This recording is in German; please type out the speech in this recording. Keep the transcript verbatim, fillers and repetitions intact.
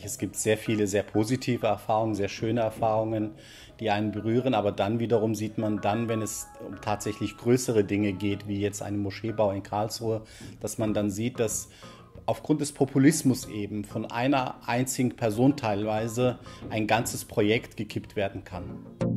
Es gibt sehr viele sehr positive Erfahrungen, sehr schöne Erfahrungen, die einen berühren. Aber dann wiederum sieht man dann, wenn es um tatsächlich größere Dinge geht, wie jetzt einen Moscheebau in Karlsruhe, dass man dann sieht, dass aufgrund des Populismus eben von einer einzigen Person teilweise ein ganzes Projekt gekippt werden kann.